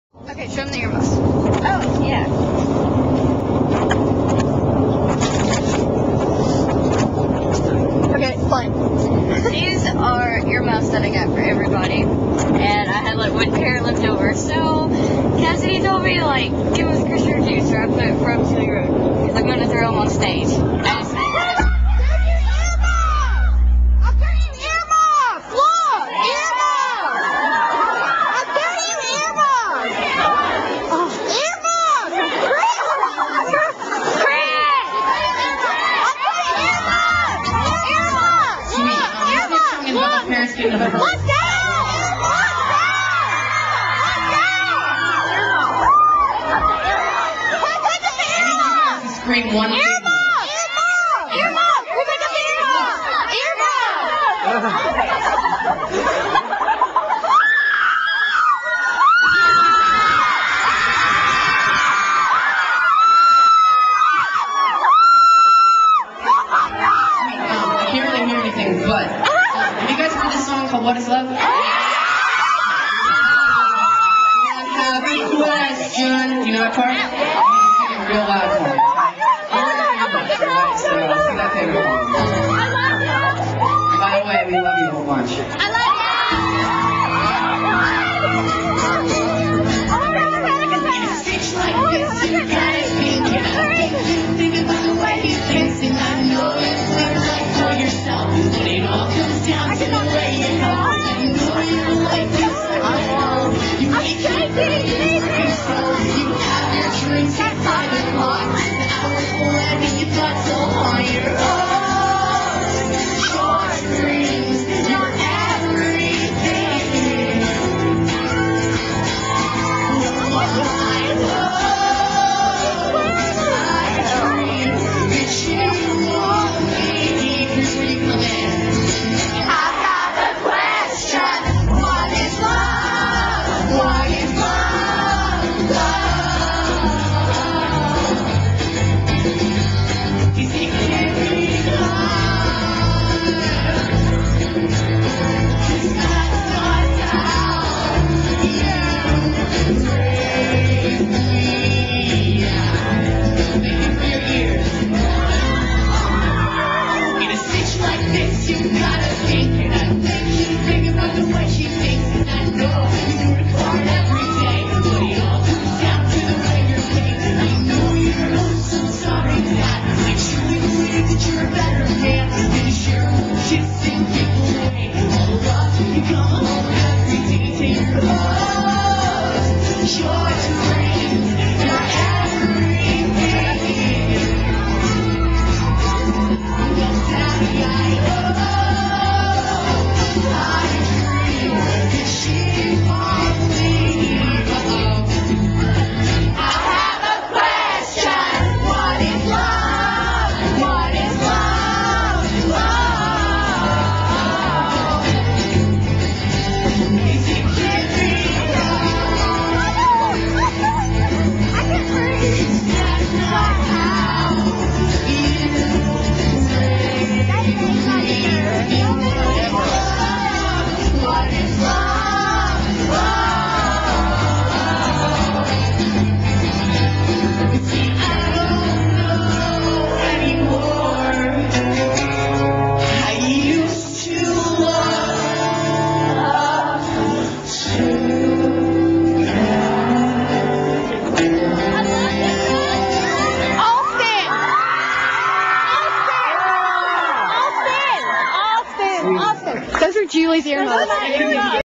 Okay, show them the earmuffs. Oh, yeah. Okay, play. These are earmuffs that I got for everybody, and I had like one pair left over. So Cassidy told me like give us Christmas juice, or I put from Chili Road because I'm gonna throw them on stage. Parents getting the Let's go! scream one thing. Earmuff! Who picked up the earmuff? I can't really hear anything, but have you guys heard this song called What Is Love? I have a question. Do you know that part? Sing it real loud for me. So, sing that favorite song. By the way, we love you a whole bunch. Think about the way you kiss and I know it's like for yourself, but it all comes down to the way you help. I know you like this, you make it control. You have your drinks at 5 o'clock, the hours blend and you got so on your own. Short dreams, not everything. I know. Those are Julie's earmuffs.